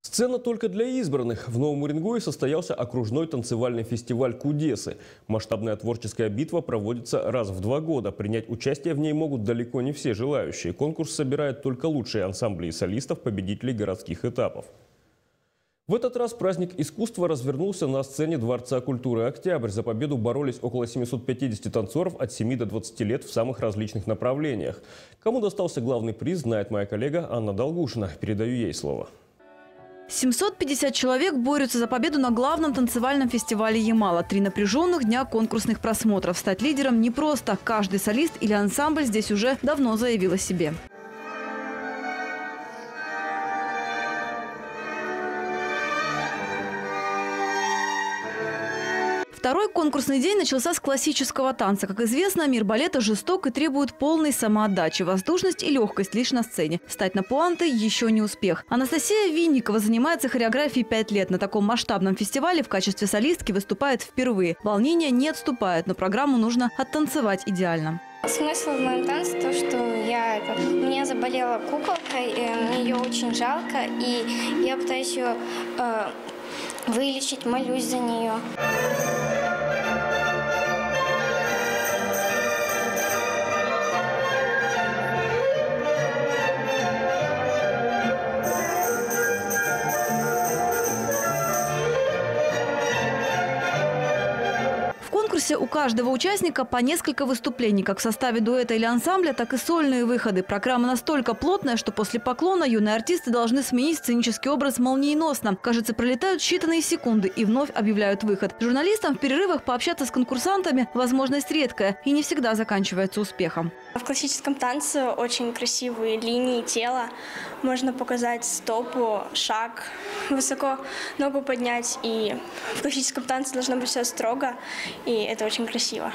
Сцена только для избранных. В Новом Уренгое состоялся окружной танцевальный фестиваль «Кудесы». Масштабная творческая битва проводится раз в 2 года. Принять участие в ней могут далеко не все желающие. Конкурс собирает только лучшие ансамбли и солистов, победителей городских этапов. В этот раз праздник искусства развернулся на сцене Дворца культуры «Октябрь». За победу боролись около 750 танцоров от 7 до 20 лет в самых различных направлениях. Кому достался главный приз, знает моя коллега Анна Долгушина. Передаю ей слово. 750 человек борются за победу на главном танцевальном фестивале «Ямала». 3 напряженных дня конкурсных просмотров. Стать лидером непросто. Каждый солист или ансамбль здесь уже давно заявил о себе. Второй конкурсный день начался с классического танца. Как известно, мир балета жесток и требует полной самоотдачи. Воздушность и легкость лишь на сцене. Встать на пуанты – еще не успех. Анастасия Винникова занимается хореографией 5 лет. На таком масштабном фестивале в качестве солистки выступает впервые. Волнение не отступает, но программу нужно оттанцевать идеально. Смысл в моем танце то, что у меня заболела куколка, и мне ее очень жалко, и я пытаюсь ее вылечить, молюсь за нее. В конкурсе у каждого участника по несколько выступлений, как в составе дуэта или ансамбля, так и сольные выходы. Программа настолько плотная, что после поклона юные артисты должны сменить сценический образ молниеносно. Кажется, пролетают считанные секунды и вновь объявляют выход. Журналистам в перерывах пообщаться с конкурсантами возможность редкая и не всегда заканчивается успехом. В классическом танце очень красивые линии тела. Можно показать стопу, шаг, высоко ногу поднять. И в классическом танце должно быть все строго, и это очень красиво.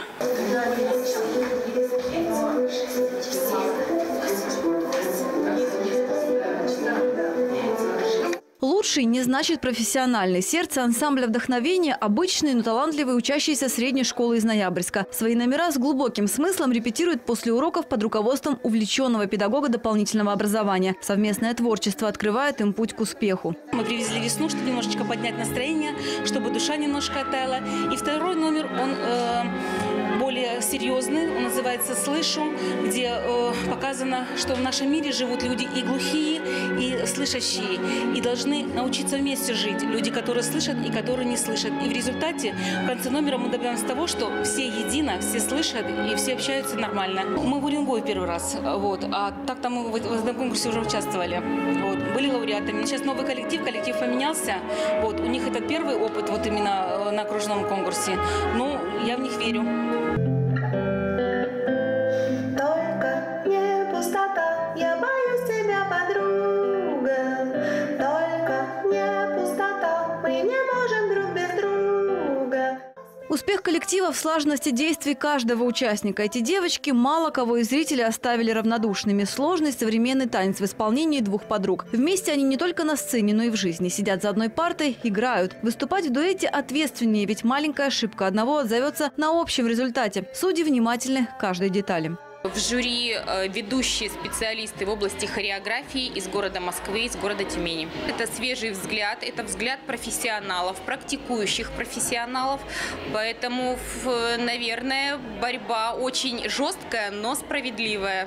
Лучший не значит профессиональный. Сердце ансамбля «Вдохновение» – обычные, но талантливые учащиеся средней школы из Ноябрьска. Свои номера с глубоким смыслом репетируют после уроков под руководством увлеченного педагога дополнительного образования. Совместное творчество открывает им путь к успеху. Мы привезли весну, чтобы немножечко поднять настроение, чтобы душа немножко оттаяла. И второй номер, он более серьезный, он называется «Слышу», где показано, что в нашем мире живут люди и глухие, и слышащие, и должны научиться вместе жить. Люди, которые слышат и которые не слышат. И в результате, в конце номера мы добьемся того, что все едино, все слышат и все общаются нормально. Мы в Уренгое первый раз, а так-то мы в этом конкурсе уже участвовали. Были лауреатами. Сейчас новый коллектив поменялся. У них это первый опыт именно на окружном конкурсе. Но я в них верю. Только не пустота, я боюсь тебя, подруга. Только не пустота, мы не можем друг без друга. Успех коллектива в слаженности действий каждого участника. Эти девочки мало кого из зрителей оставили равнодушными. Сложный современный танец в исполнении 2 подруг. Вместе они не только на сцене, но и в жизни. Сидят за одной партой, играют. Выступать в дуэте ответственнее, ведь маленькая ошибка одного отзовется на общем результате. Судьи внимательны к каждой детали. В жюри ведущие специалисты в области хореографии из города Москвы, из города Тюмени. Это свежий взгляд, это взгляд профессионалов, практикующих профессионалов. Поэтому, наверное, борьба очень жесткая, но справедливая.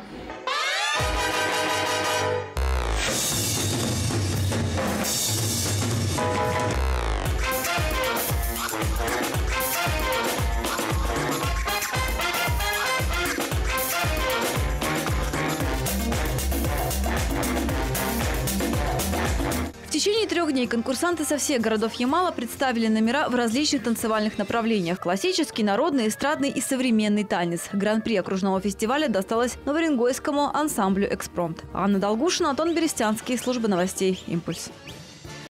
В течение 3 дней конкурсанты со всех городов Ямала представили номера в различных танцевальных направлениях – классический, народный, эстрадный и современный танец. Гран-при окружного фестиваля досталось новоуренгойскому ансамблю «Экспромт». Анна Долгушина, Антон Берестянский, служба новостей «Импульс».